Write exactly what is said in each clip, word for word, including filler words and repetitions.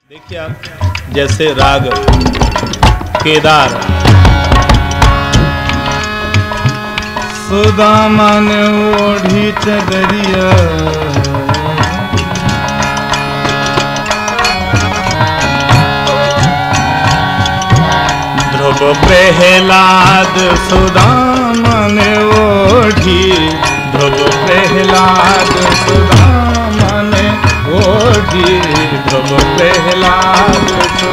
देखिए आप, जैसे राग केदार, सुदामा ने ओढ़ी चदरिया, ध्रुव प्रहलाद सुदामा ने ओढ़ी, ध्रुव प्रहलाद सुदामा ने ओढ़ी, ध्रुव प्रहलाद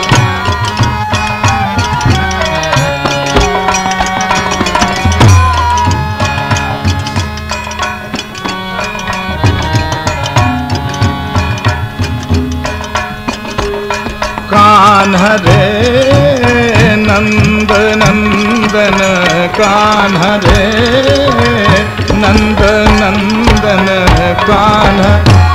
कान्हा रे नंद नंदन, कान्हा रे नंद नंदन, कान्हा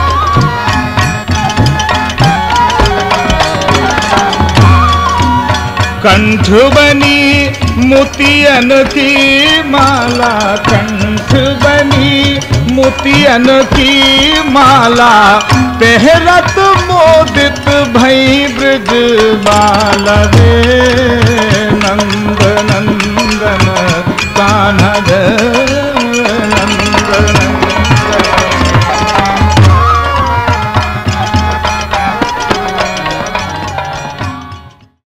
कंठ बनी मोतियन की माला, कंठ बनी मोतियन की माला, पहरत मोदित भई ब्रज बाला।